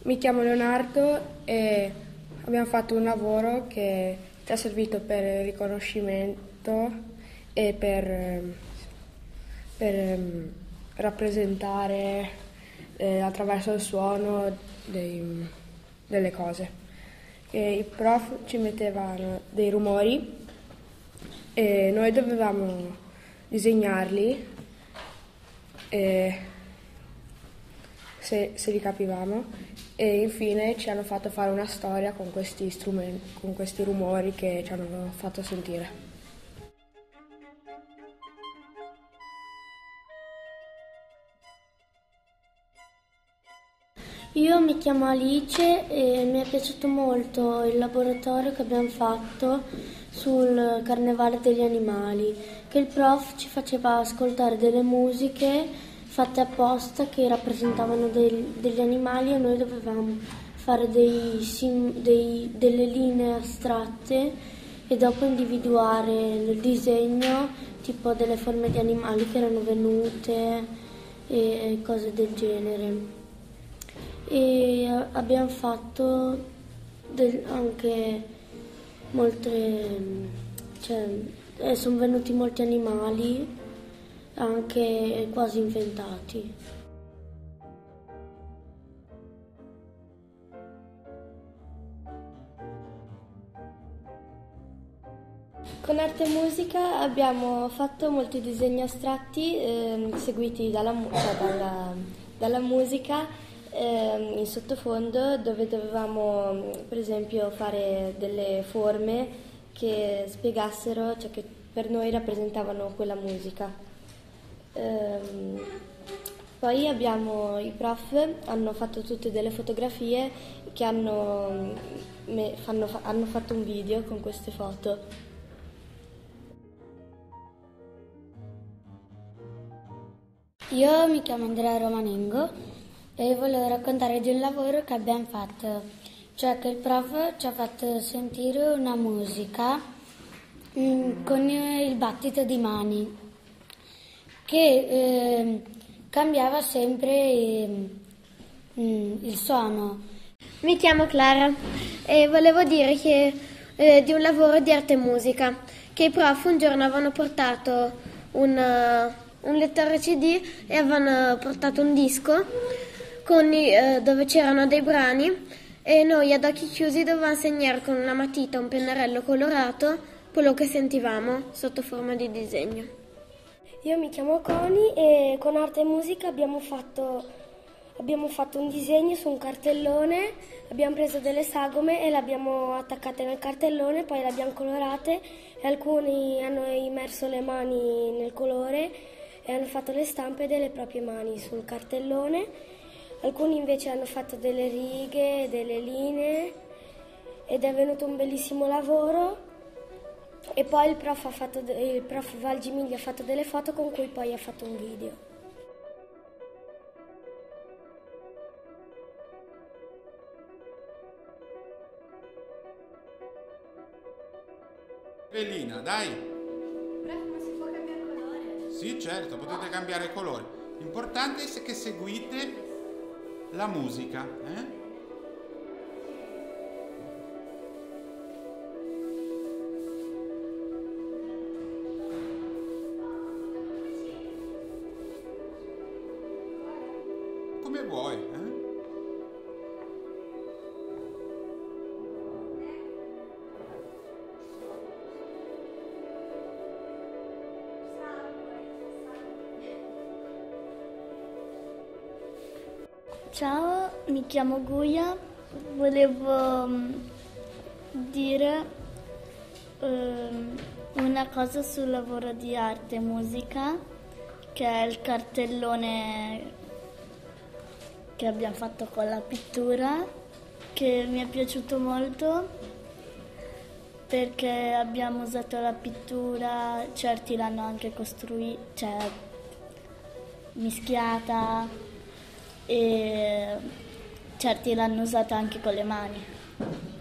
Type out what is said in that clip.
Mi chiamo Leonardo e abbiamo fatto un lavoro che ci ha servito per il riconoscimento e per rappresentare attraverso il suono delle cose. E i prof ci mettevano dei rumori e noi dovevamo disegnarli se li capivamo, e infine ci hanno fatto fare una storia con questi strumenti, con questi rumori che ci hanno fatto sentire. Io mi chiamo Alice e mi è piaciuto molto il laboratorio che abbiamo fatto sul Carnevale degli Animali, che il prof ci faceva ascoltare delle musiche fatte apposta che rappresentavano degli animali, e noi dovevamo fare delle linee astratte e dopo individuare nel disegno tipo delle forme di animali che erano venute e cose del genere. E abbiamo fatto anche sono venuti molti animali anche quasi inventati. Con arte e musica abbiamo fatto molti disegni astratti seguiti dalla musica in sottofondo, dove dovevamo per esempio fare delle forme che spiegassero, cioè che per noi rappresentavano quella musica. Poi i prof hanno fatto tutte delle fotografie che hanno fatto un video con queste foto. Io mi chiamo Andrea Romanengo e volevo raccontare di un lavoro che abbiamo fatto, cioè che il prof ci ha fatto sentire una musica con il battito di mani che cambiava sempre il suono. Mi chiamo Clara e volevo dire che di un lavoro di arte e musica, che i prof un giorno avevano portato un lettore CD e avevano portato un disco dove c'erano dei brani, e noi ad occhi chiusi dovevamo segnare con una matita, un pennarello colorato, quello che sentivamo sotto forma di disegno. Io mi chiamo Coni e con arte e musica abbiamo fatto un disegno su un cartellone, abbiamo preso delle sagome e le abbiamo attaccate nel cartellone, poi le abbiamo colorate e alcuni hanno immerso le mani nel colore e hanno fatto le stampe delle proprie mani sul cartellone. Alcuni invece hanno fatto delle righe, delle linee, ed è venuto un bellissimo lavoro. E poi il prof Valgimigli ha fatto delle foto con cui poi ha fatto un video. Evelina, dai! Ma si può cambiare colore? Sì, certo, potete cambiare colore. L'importante è che seguite la musica, Come vuoi, Ciao, mi chiamo Guia, volevo dire una cosa sul lavoro di arte e musica, che è il cartellone che abbiamo fatto con la pittura, che mi è piaciuto molto perché abbiamo usato la pittura, certi l'hanno anche mischiata, e certi l'hanno usata anche con le mani.